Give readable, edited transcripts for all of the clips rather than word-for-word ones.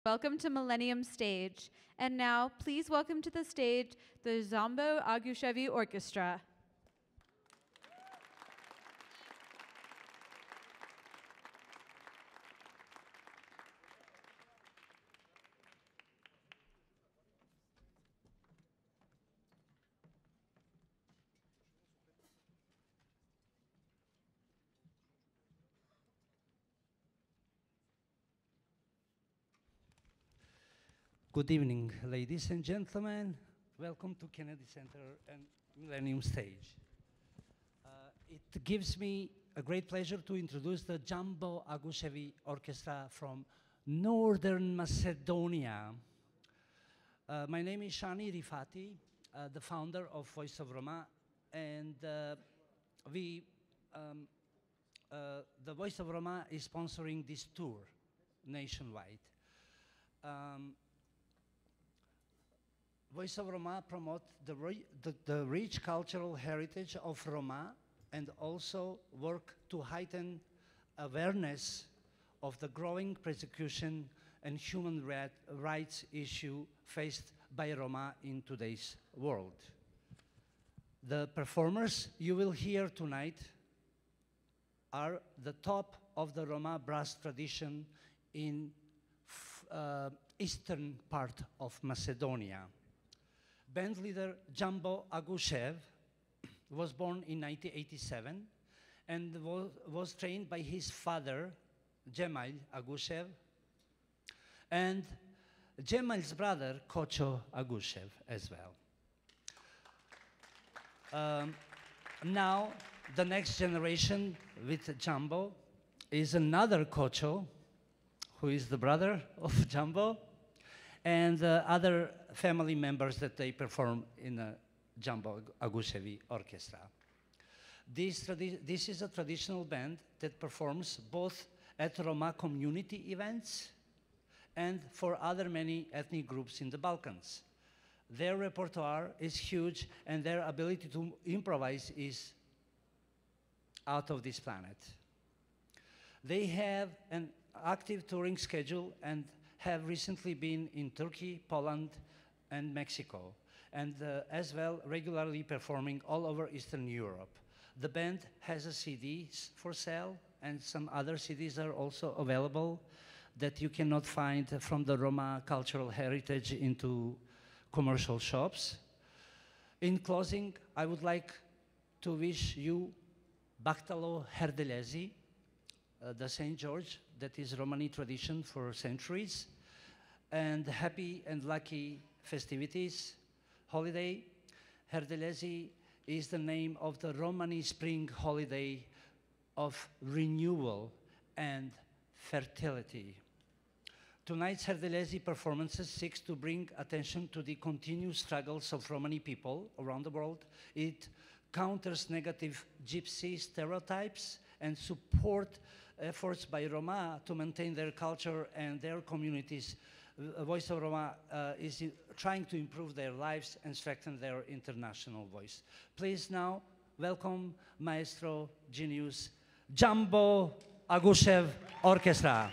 Welcome to Millennium Stage. And now, please welcome to the stage the Džambo Aguševi Orchestra. Good evening, ladies and gentlemen. Welcome to Kennedy Center and Millennium Stage. It gives me a great pleasure to introduce the Džambo Aguševi Orchestra from Northern Macedonia. My name is Shani Rifati, the founder of Voice of Roma, and the Voice of Roma is sponsoring this tour nationwide. Voice of Roma promote the rich cultural heritage of Roma and also work to heighten awareness of the growing persecution and human rights issue faced by Roma in today's world. The performers you will hear tonight are the top of the Roma brass tradition in eastern part of Macedonia. Band leader Džambo Agušev was born in 1987 and was trained by his father, Džemal Agušev, and Džemal's brother, Kočo Agušev, as well. Now, the next generation with Džambo is another Kočo, who is the brother of Džambo, and other family members that they perform in the Džambo Aguševi Orchestra. This is a traditional band that performs both at Roma community events and for other many ethnic groups in the Balkans. Their repertoire is huge and their ability to improvise is out of this planet. They have an active touring schedule and have recently been in Turkey, Poland, and Mexico, and as well regularly performing all over Eastern Europe. The band has a CDs for sale, and some other CDs are also available that you cannot find from the Roma cultural heritage into commercial shops. In closing, I would like to wish you Baktalo Herdelezi, the St. George, that is Romani tradition for centuries, and happy and lucky festivities, holiday. Herdelezi is the name of the Romani spring holiday of renewal and fertility. Tonight's Herdelezi performances seeks to bring attention to the continued struggles of Romani people around the world. It counters negative gypsy stereotypes and support efforts by Roma to maintain their culture and their communities. Voice of Roma is trying to improve their lives and strengthen their international voice. Please now welcome Maestro Genius Džambo Aguševi Orchestra.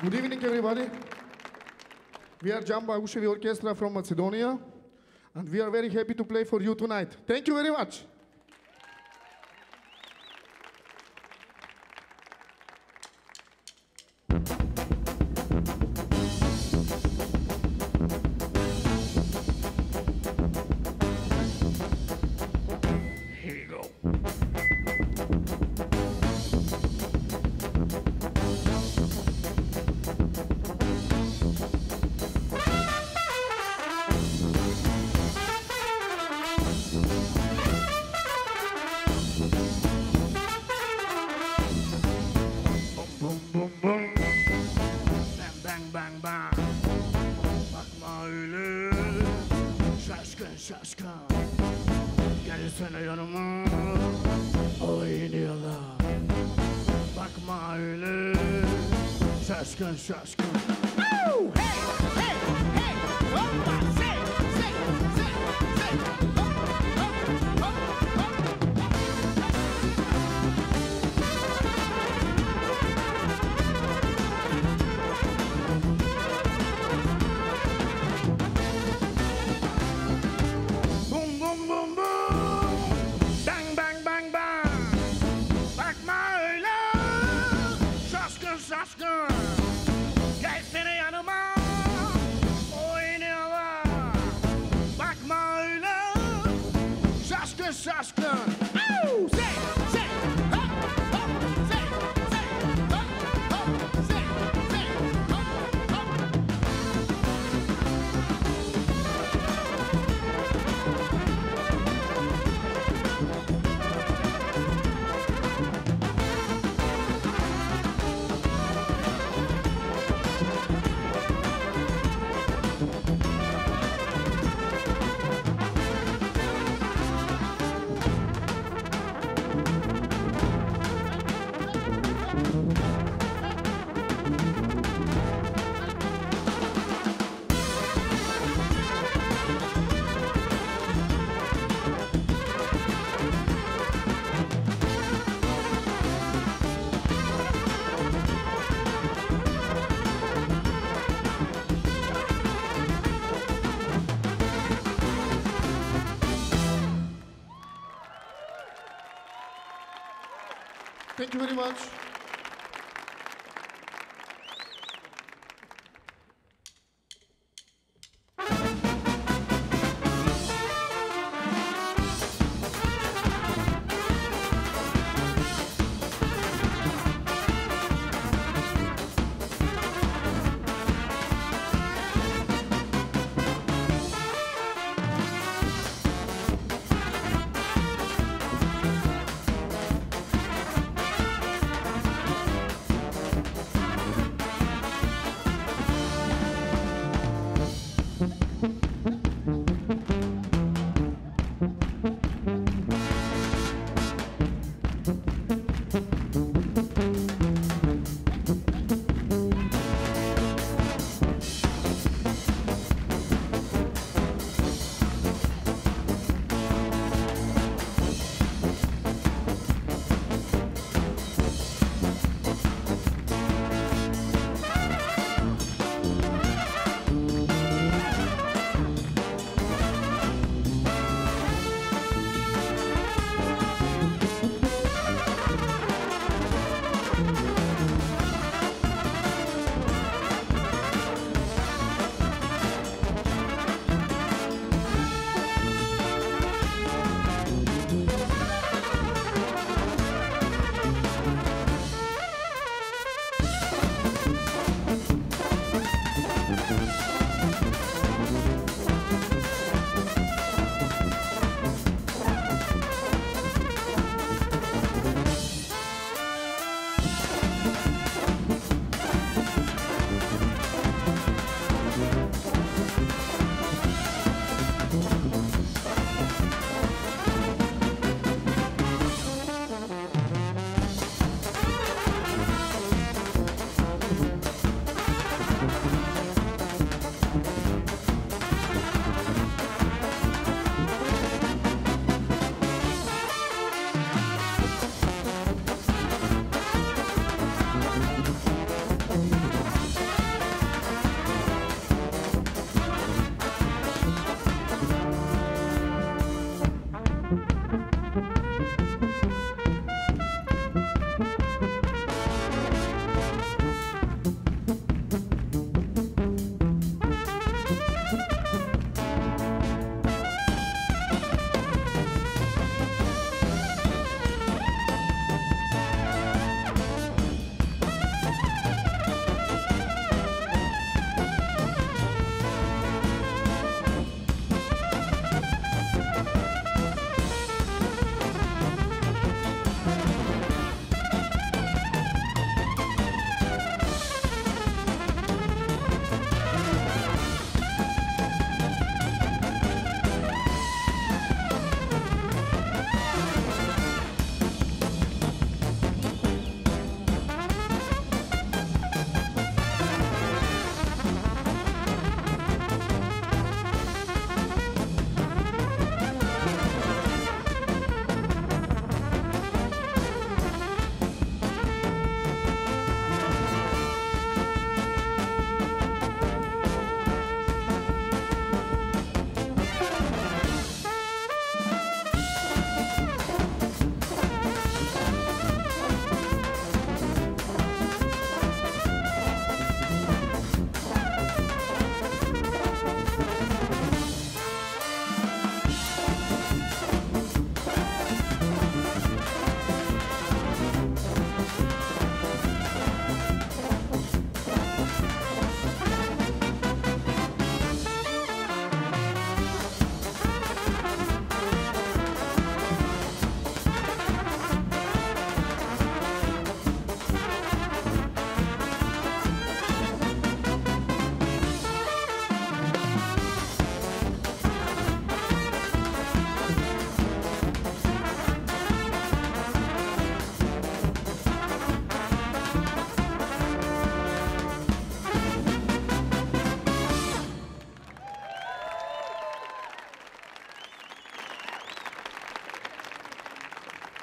Good evening, everybody. We are Džambo Aguševi Orchestra from Macedonia, and we are very happy to play for you tonight. Thank you very much. Here we go. Boom, boom, boom. Bang, bang, bang, bang. Bakma öyle. Şaşkın, şaşkın. Gelsene yanıma. Oynuyorlar. Bakma öyle. Şaşkın, şaşkın. Oh, hey, hey, hey. Hoppa, say, say, say, say. Hop, hop, hop, hop. Boom, boom, boom, boom. Bang, bang, bang, bang. Bakma öyle. Şaşkın, şaşkın. Gelsene yanıma. Oynuyorlar. Bakma öyle. Şaşkın, şaşkın. Oh, say, say. Hop, hop, say, say. Hop, hop, say, say. Hop, hop. Thank you very much.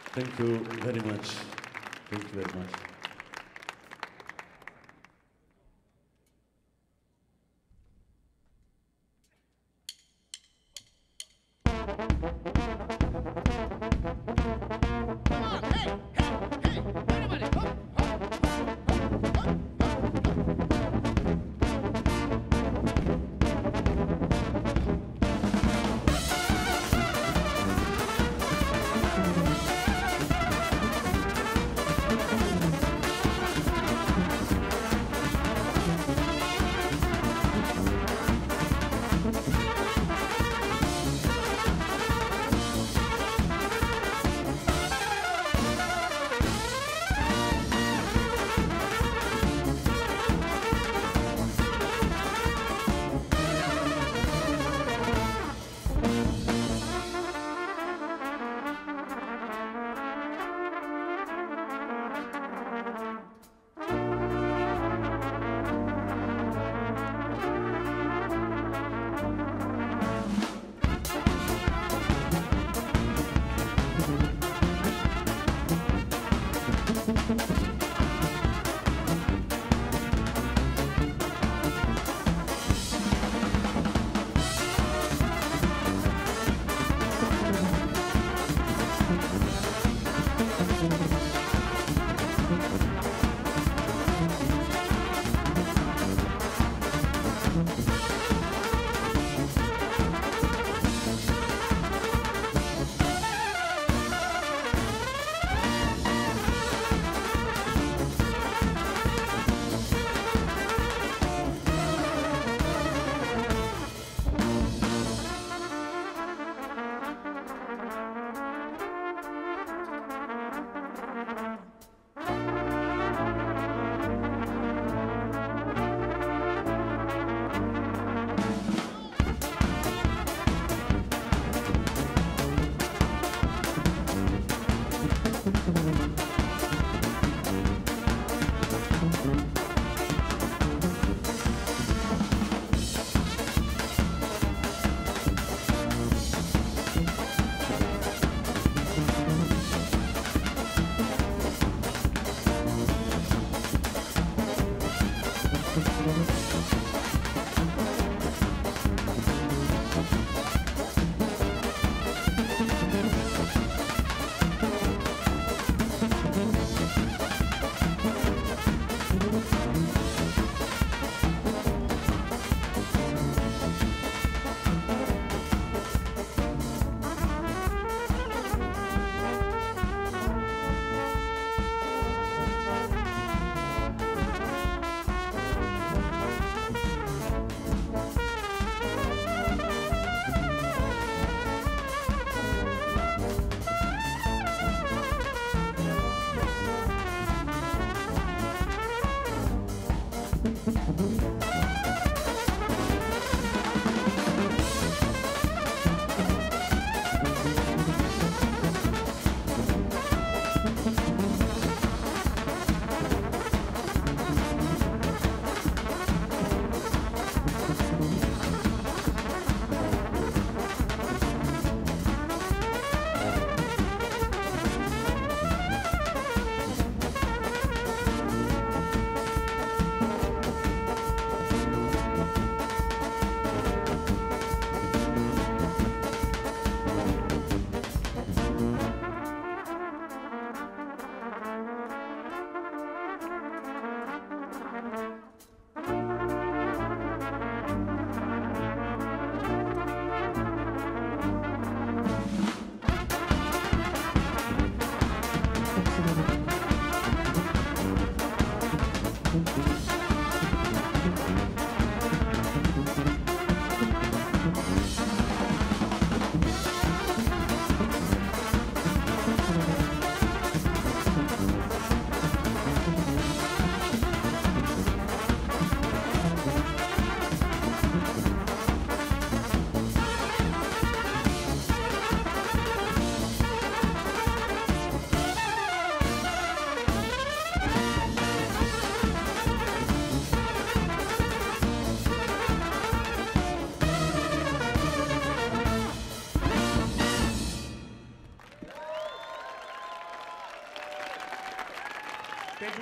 Thank you very much. Thank you very much. Come on, hey, hey, hey, everybody, hop, hop, hop, hop, hop,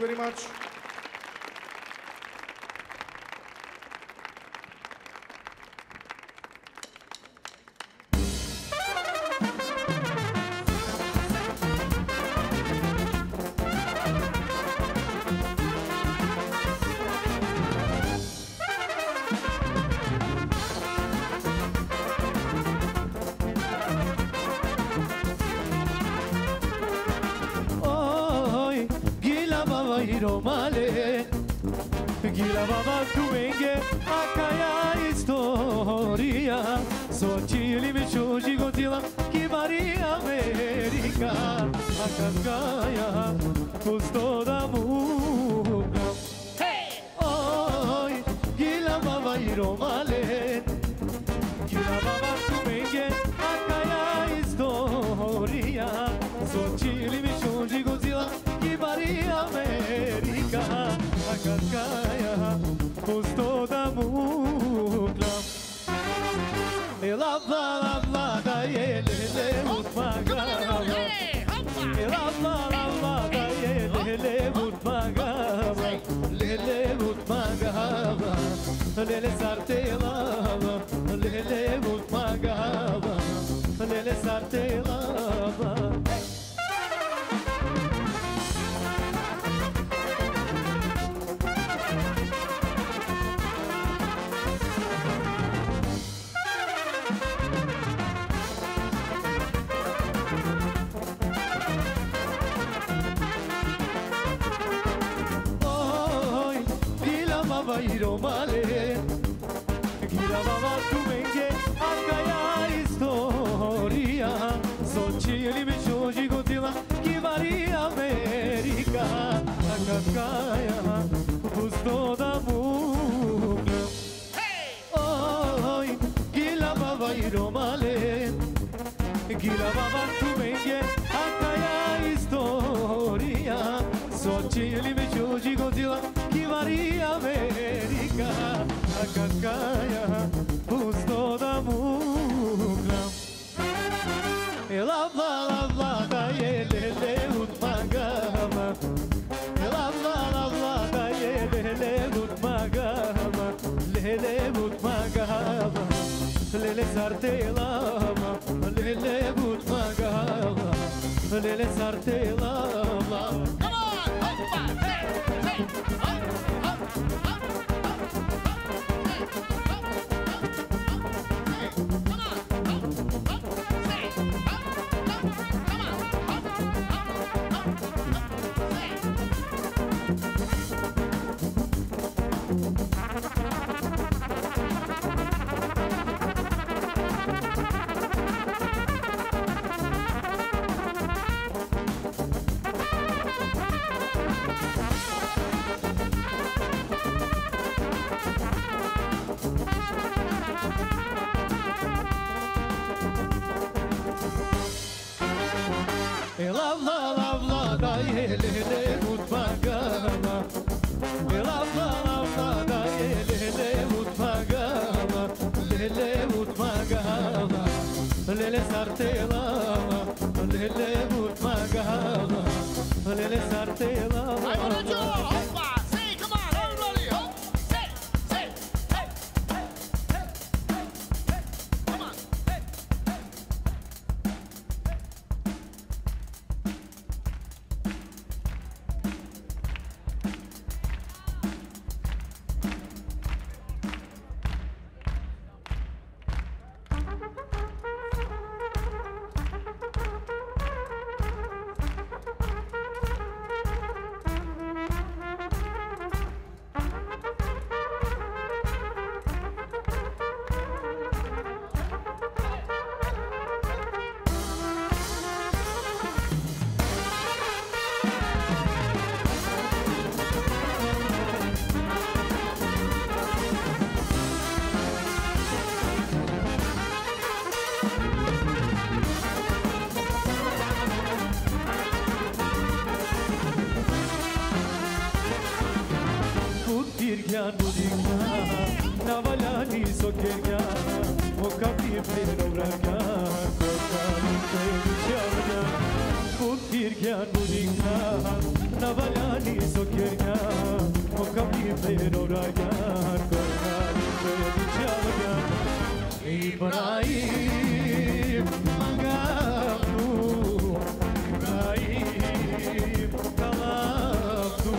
very much. Romale, Gila baba tuenge akaya historia, Sochili michuji gotila kibaria America, akakaya custoda muga. Hey, oi, Gila baba Romale, Gila baba tuenge akaya historia, Sochili michuji gotila kibaria America, akakaya custoda muga. Ela da ele utmagava. Ela da ele utmagava. Lele utmagava. Lele sartelava. Lele utmagava. Lele sartelava. Romale, Gila baba tuenge akaya historia, Sochili michuji gotila kibaria America, akakaya custoda muga. Oi, Gila baba Romale, Gila baba tuenge akaya historia, Sochili michuji gotila kibaria America, akakaya custoda muga. Ela da ele utmagava. Ela da ele utmagava. Lele utmagava. Lele sartelava. Lele utmagava. Lele sartelava. Ela da ele utmagava. Ela da ele utmagava. Lele utmagava. Lele sartelava. Lele utmagava. Lele sartelava. I wanna do hoppa. Say, come on, everybody, hop. Say, hey, hey, hey, hey, come on, hey, hey. Tirgyan budinga, navalani sokerga, o capi pero braga, kokani te chavga. Tirgyan budikna Navaljani sokernja Mokavni perorajan Korkali pedičavljan Ibrahim Magabdu Ibrahim Kalabdu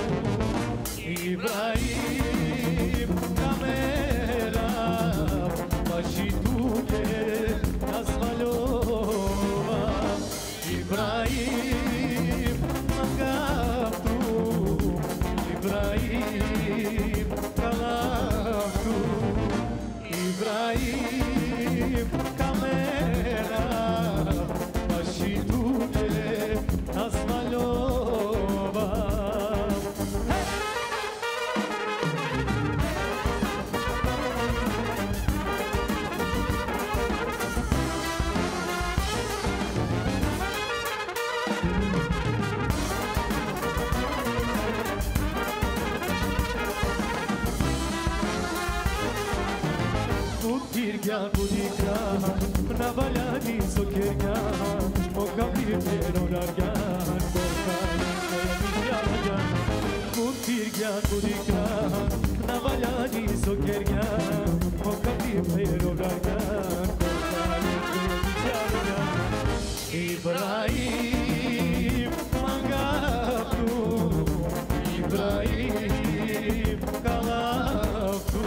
Ibrahim Kamera Pašituke Nazvaljova Ibrahim Magabdu Ibrahim Kalabdu Ibrahim Kamera Pašituke Nazvaljova Tirgyan budikna Navaljani sokernja Mokavni perorarjan Korkali pedičavljan Tirgyan budikna Navaljani sokernja Mokavni perorarjan Korkali pedičavljan Ibrahim Magabdu Ibrahim Kalabdu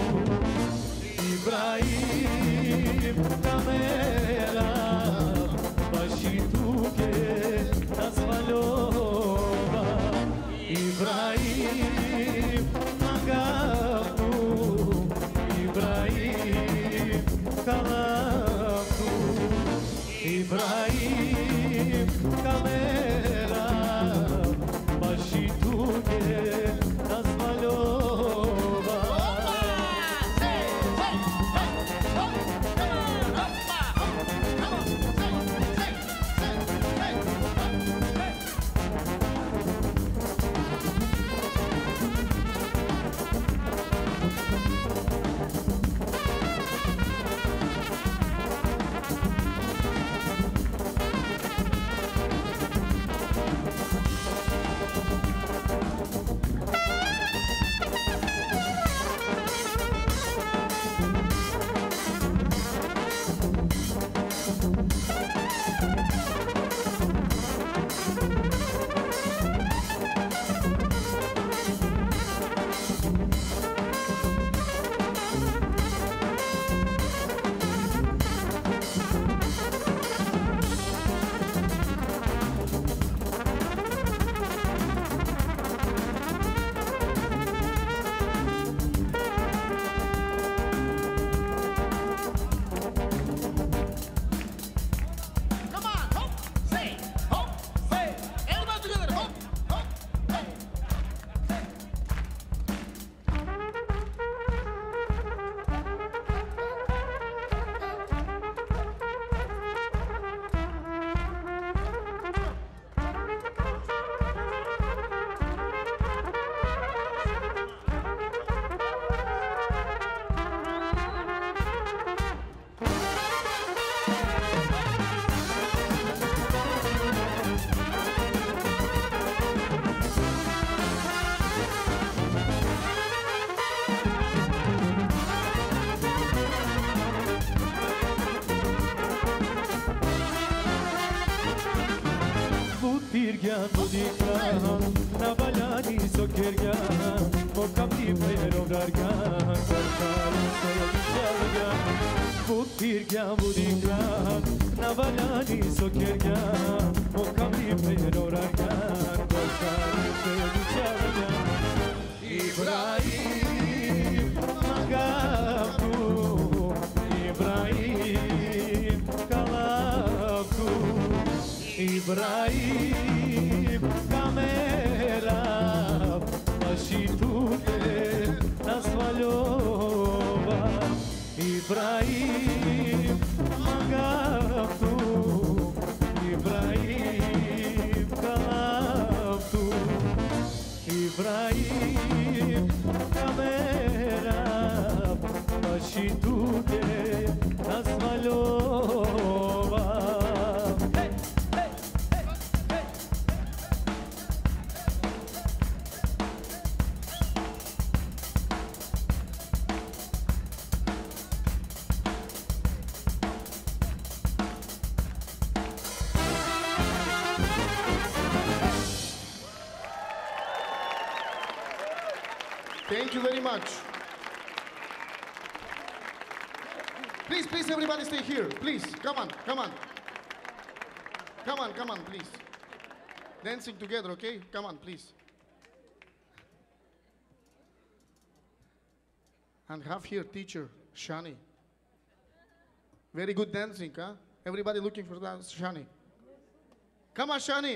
Ibrahim Kamera Pašituke Nazvaljova Ibrahim Magabdu Ibrahim Kalabdu Ibrahim Kamera Pašituke Nazvaljova Tirgyan budikna Navaljani sokernja Mokavni perorarjan Korkali pedičavljan Tirgyan budikna Navaljani sokernja Mokavni perorarjan Korkali pedičavljan Ibrahim Magabdu Ibrahim Kalabdu Ibrahim Kamera Pašituke Nazvaljova Ibrahim Magabdu Ibrahim Kalabdu Ibrahim Kamera Pašituke Nazvaljova Thank you very much. Please, please, everybody stay here. Please, come on, come on. Come on, come on, please. Dancing together, okay? Come on, please. And have here teacher, Shani. Very good dancing, huh? Everybody looking for that, Shani. Come on, Shani.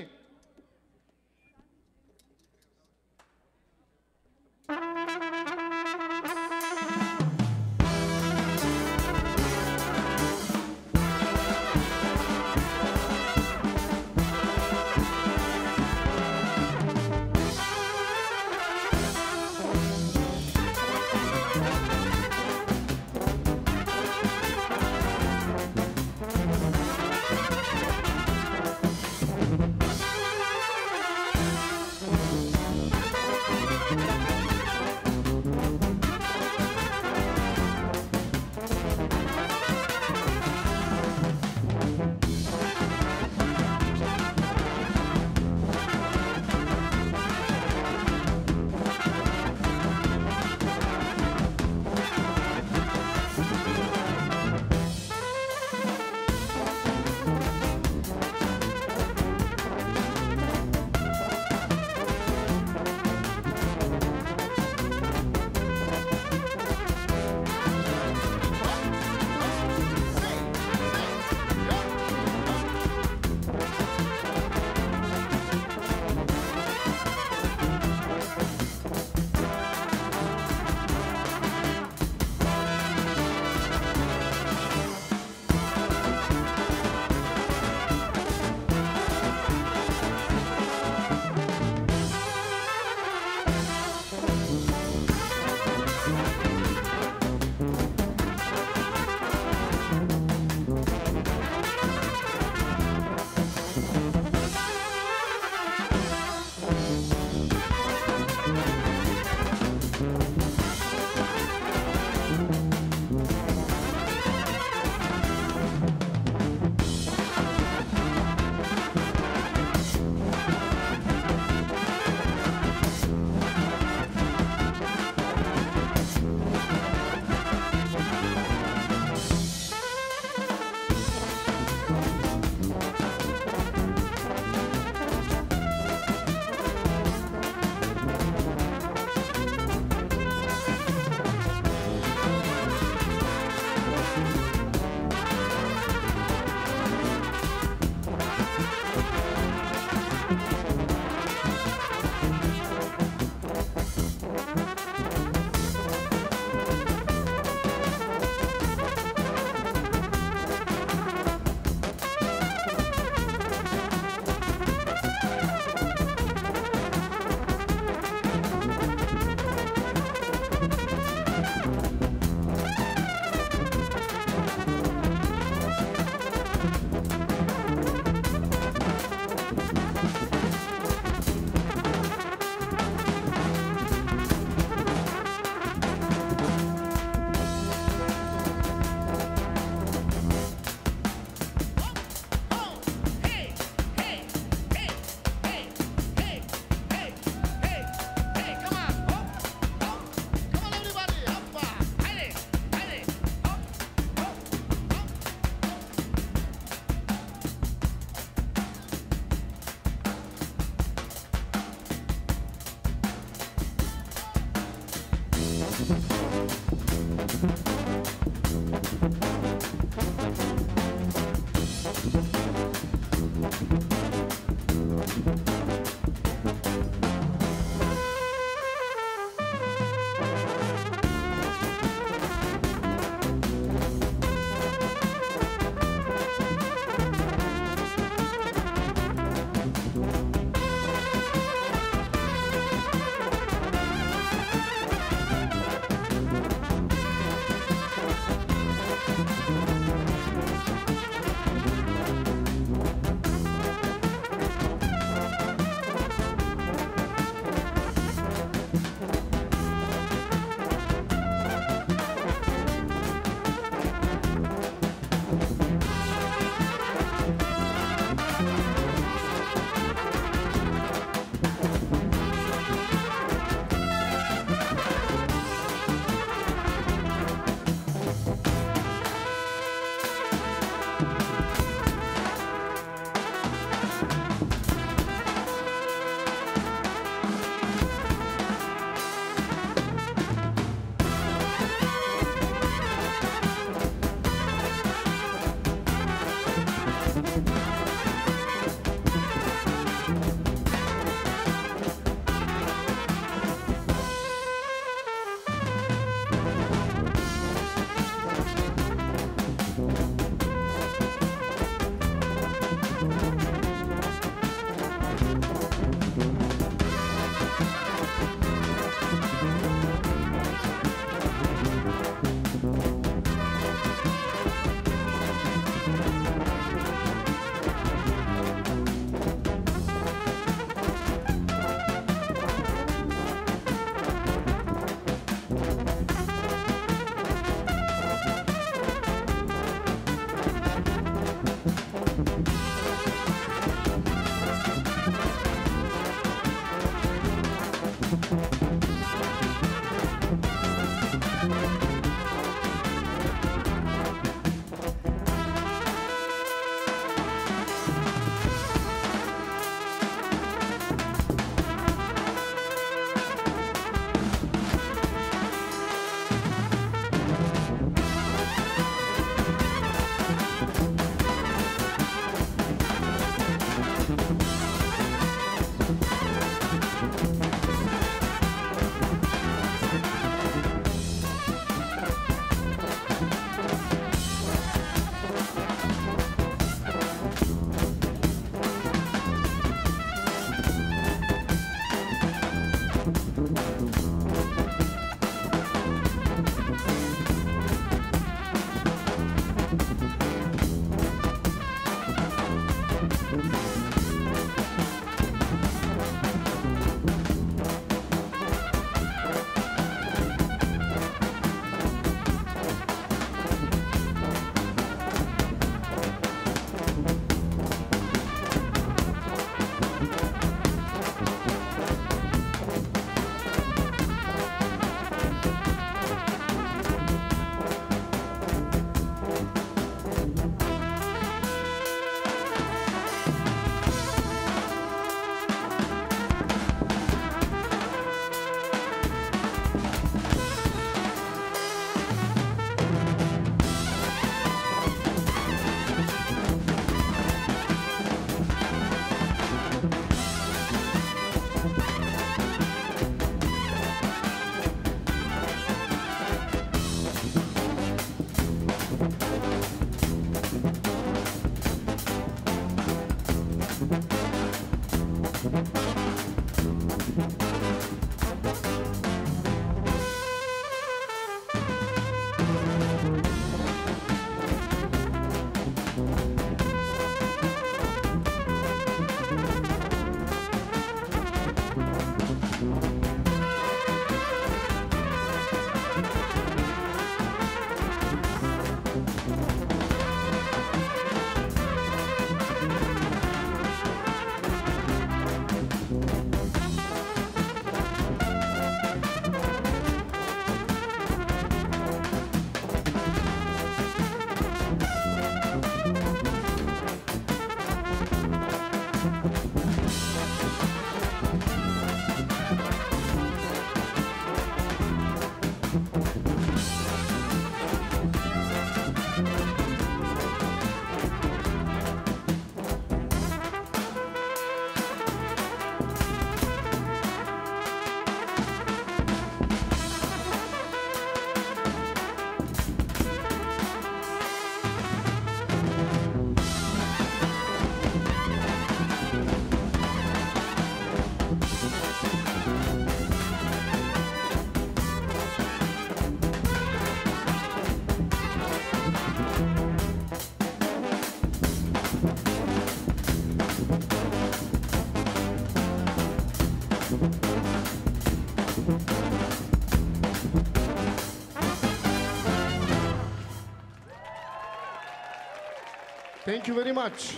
Thank you very much.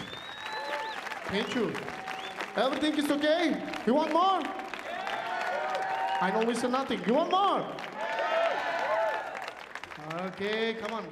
Thank you. Everything is okay? You want more? I don't listen nothing. You want more? Okay, come on.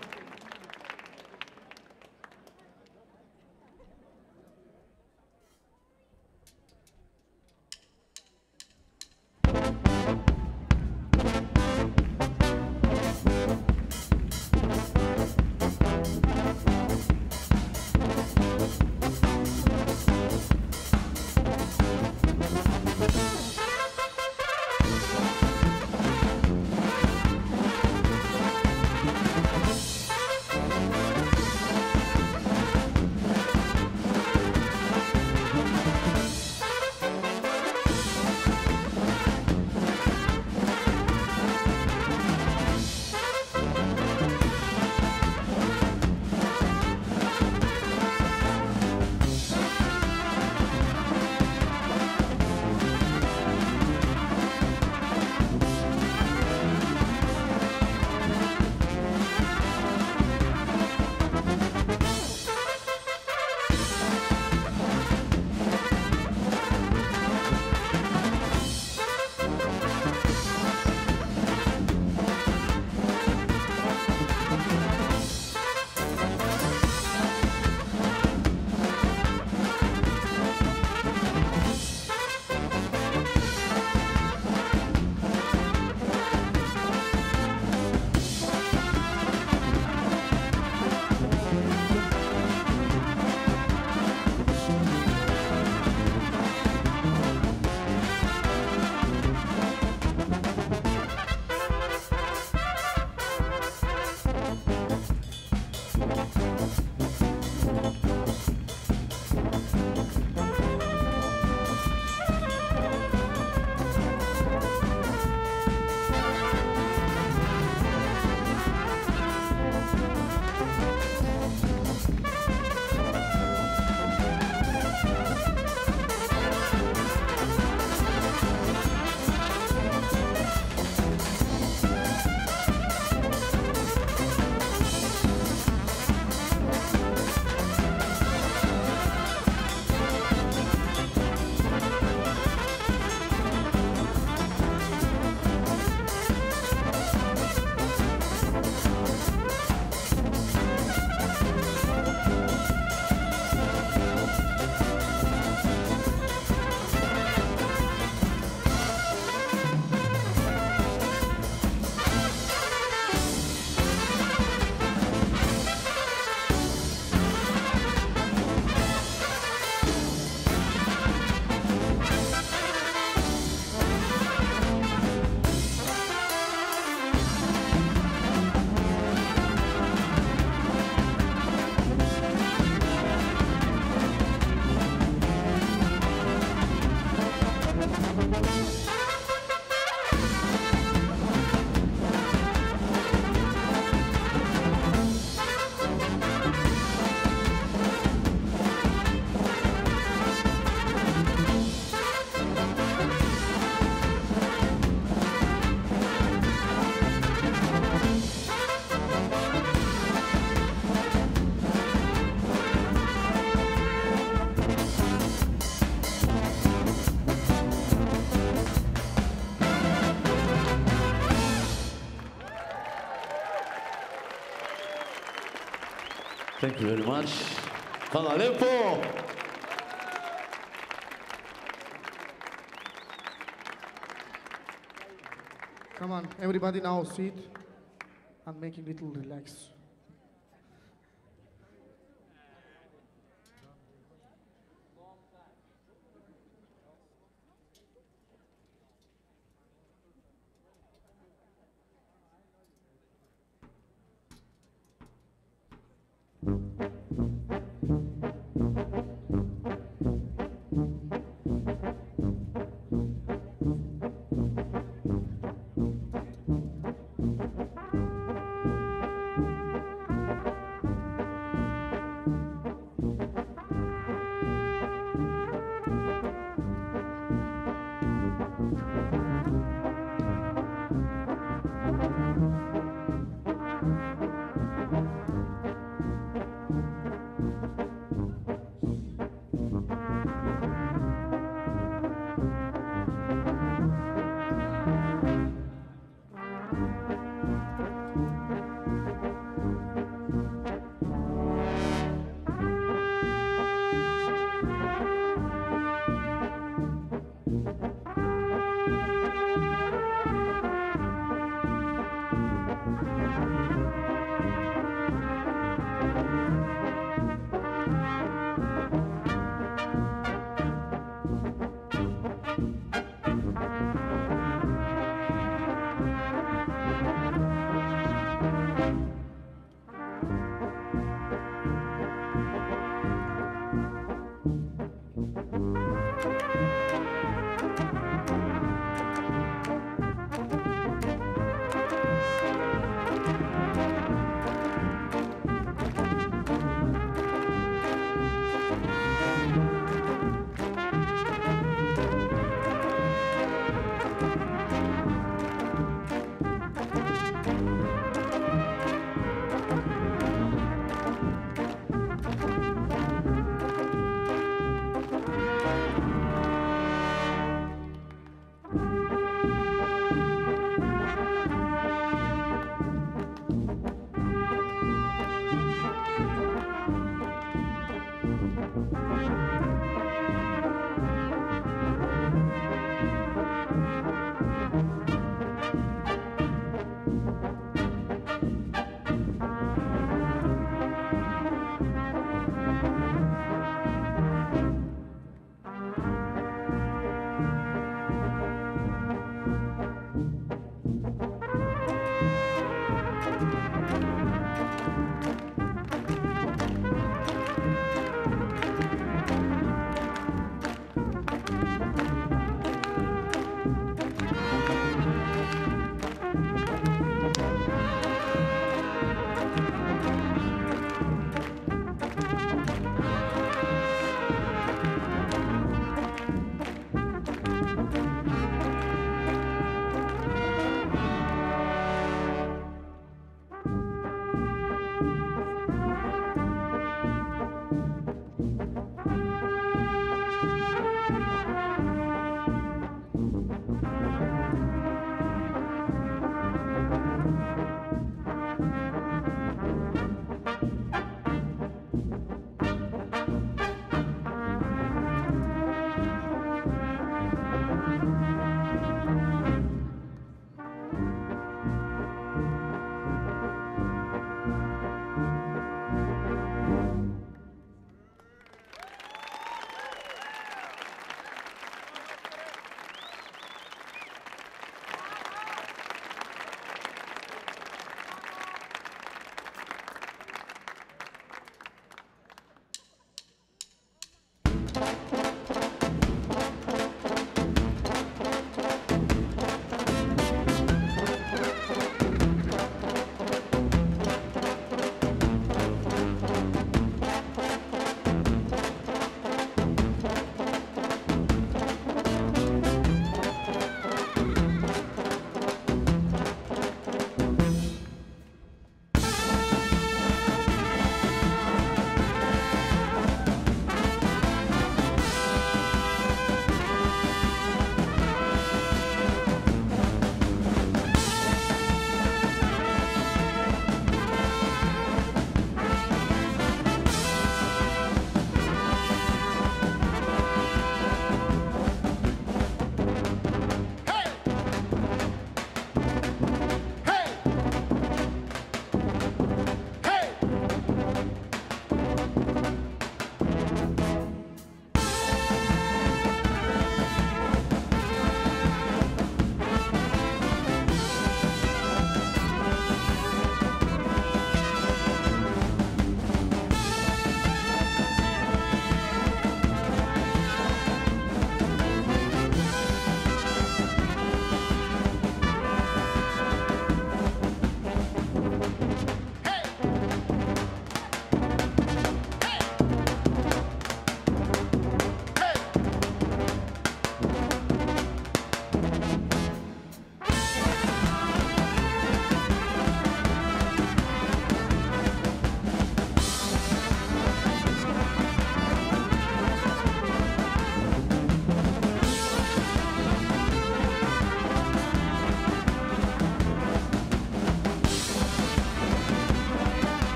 Thank you very much. Hvala lepo. Come on, everybody now sit and make a little relax.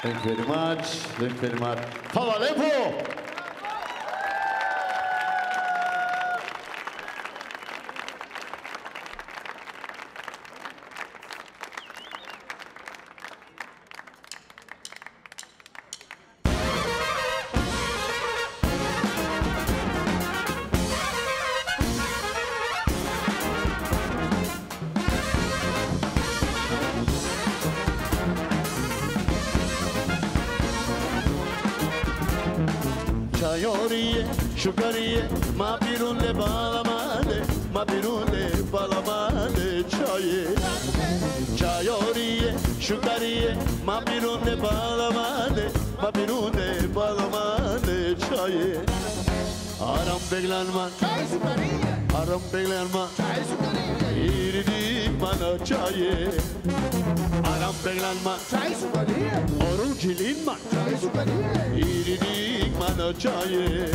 Thank you very much. Thank you very much. Hvala lepo! Çayoriye, şukariye, ma birunle bağlamale, ma birunle bağlamale çayı. Çayoriye, şukariye, ma birunle bağlamale, ma birunle bağlamale çayı. Aram beglanma, aram beglanma, iridik bana çayı. Aram beglanma, orucilinma, iridik bana çayı.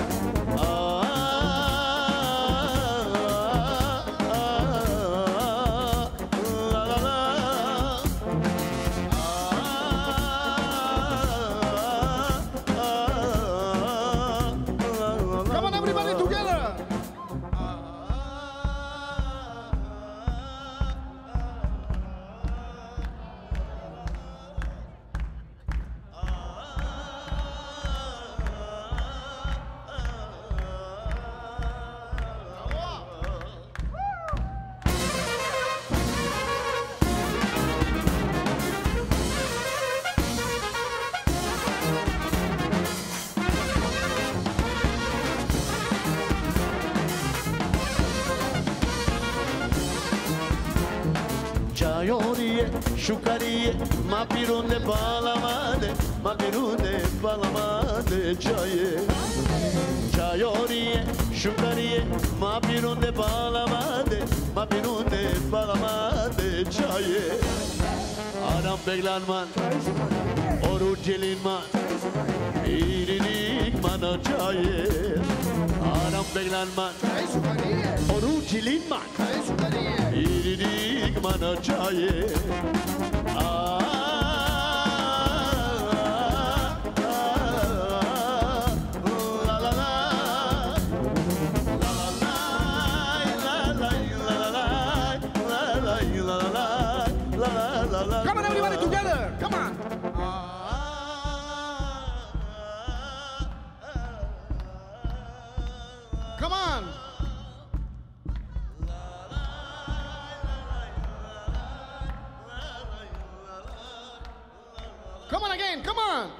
La la la. Come on, everybody together. Çayoriye, şukariye, ma birunle bağlamale, ma birunle bağlamale çayı. Çayoriye, şukariye, ma birunle bağlamale, ma birunle bağlamale çayı. Aram beglanman, orucelinman, irilik bana çayı. Aram beglanman, orucelinman, irilik bana çayı. La la la. Come on, everybody together. Come on. Come on. Come on again. Come on.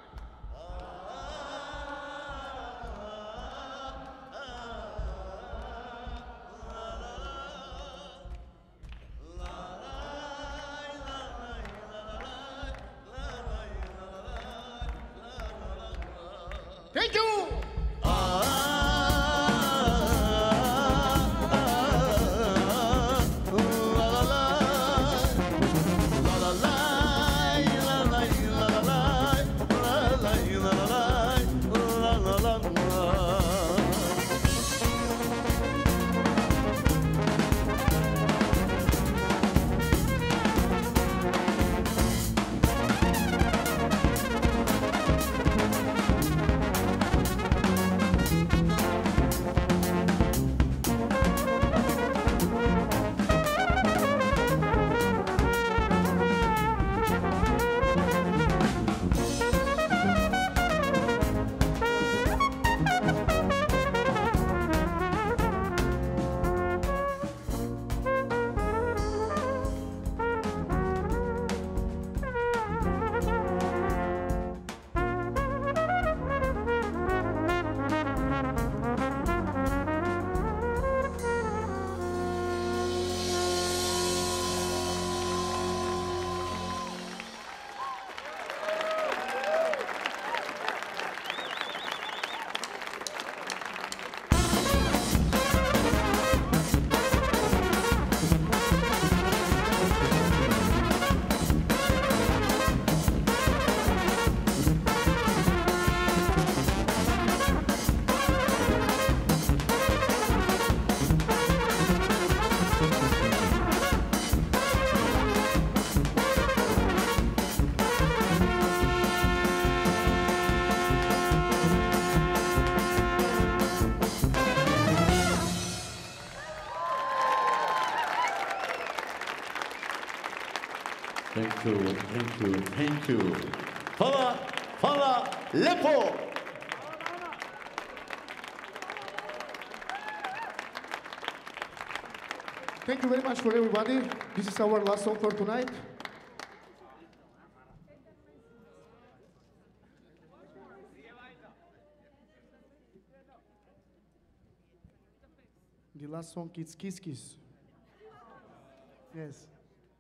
Thank you. Thank you, thank you, thank you. Hvala lepo. Thank you very much for everybody. This is our last song for tonight. The last song is Kiss Kiss. Yes.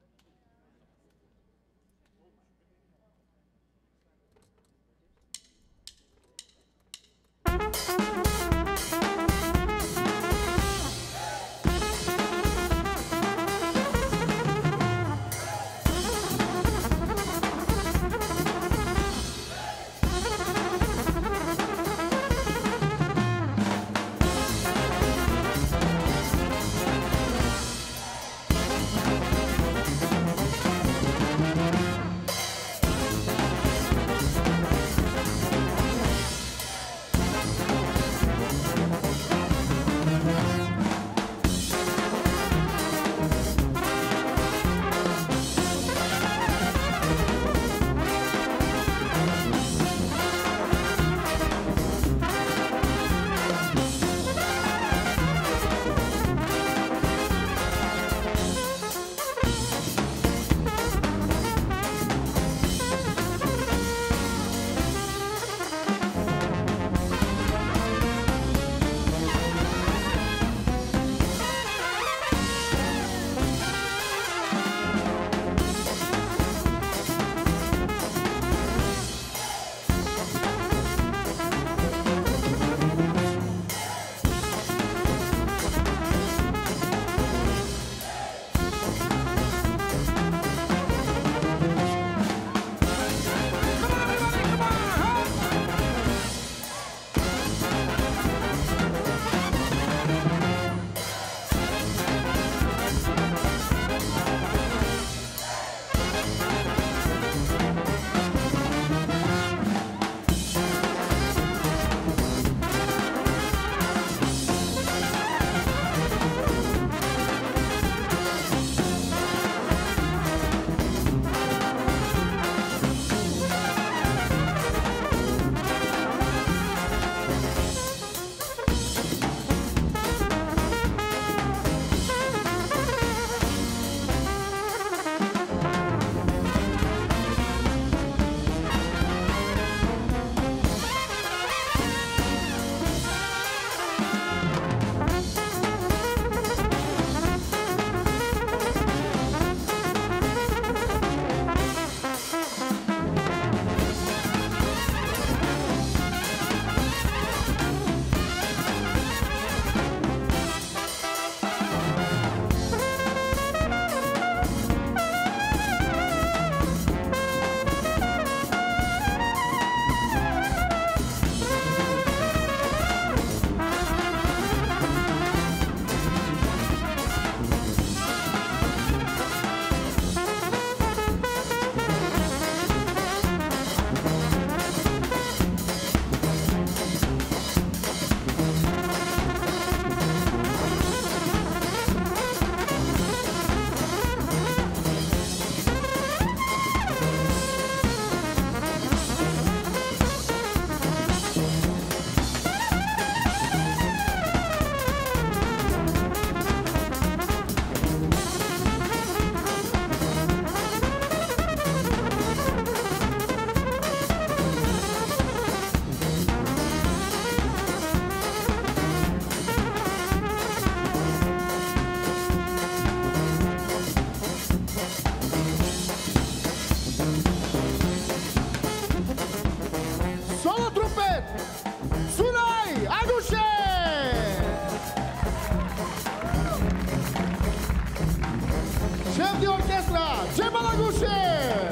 Șef de orchestra, Džambo Aguševi!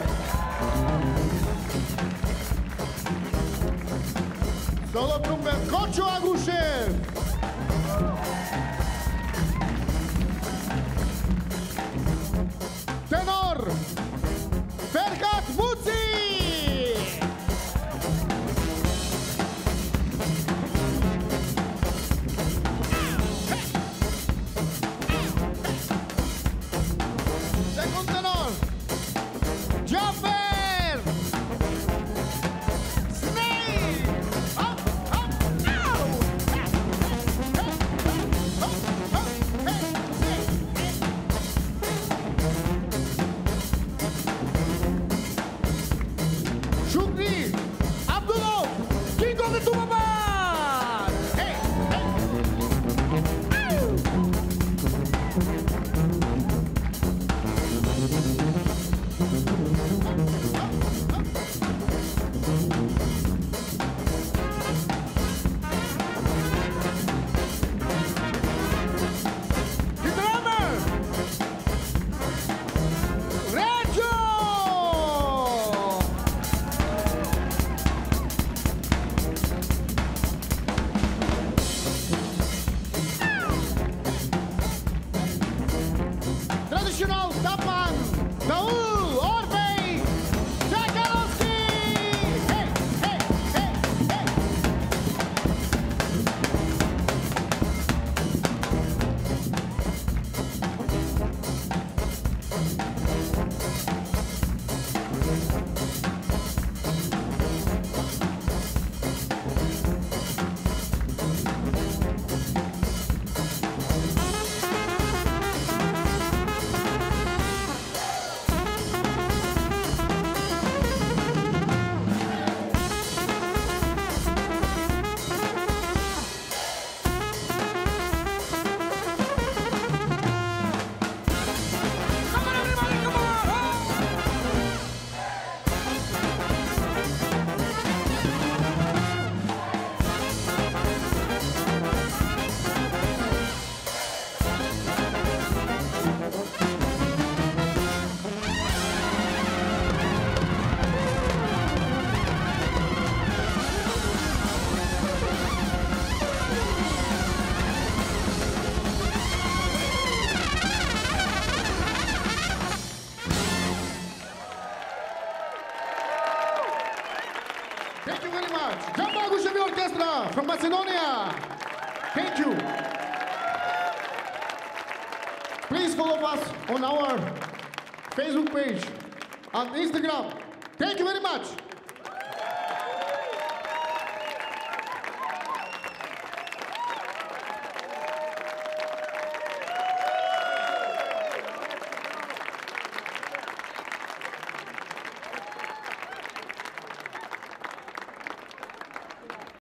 Solo trumpet, Džambo Aguševi! Tenor, Ferhat Muci! Second tenor, Jumper! Snake! Up, up, ow! Hey, hey, hey, hey, Shukri! Abdullah! King of the Tumaban! Hey, hey! The drummer! Reggio! Traditional Tapan, Daul, Orfei, Tchaikovsky! Hey, hey, hey, hey! Come on, everybody, come on! Thank you very much. Džambo Aguševi Orchestra from Macedonia. Thank you. Please follow us on our Facebook page and Instagram. Thank you very much.